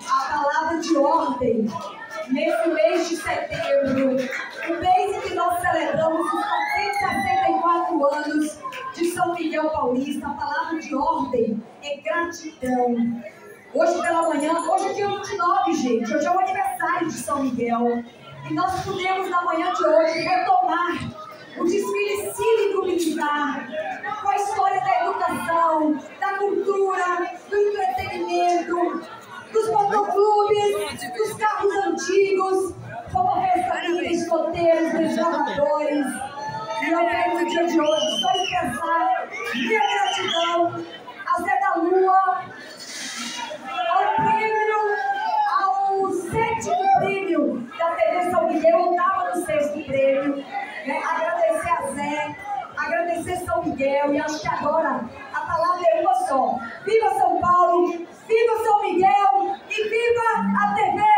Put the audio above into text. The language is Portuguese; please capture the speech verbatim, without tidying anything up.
a palavra de ordem nesse mês de setembro, o mês em que nós celebramos os quatrocentos e sessenta e quatro anos de São Miguel Paulista. A palavra de ordem é gratidão. Hoje pela manhã, hoje é dia vinte e nove, gente, hoje é o aniversário de São Miguel, e nós pudemos na manhã de hoje retomar o desfile cívico-militar com a história da educação, da cultura, do entretenimento, dos motoclubes, dos carros antigos, como festarias, escoteiros, desbravadores. E eu quero no dia de hoje só expressar minha gratidão a Zé da Lua, ao prêmio, ao sétimo prêmio da T V São Miguel. Eu estava no sexto prêmio, né? Agradecer a Zé, agradecer São Miguel, e acho que agora a palavra é uma só. Viva São Paulo, viva São Miguel e viva a T V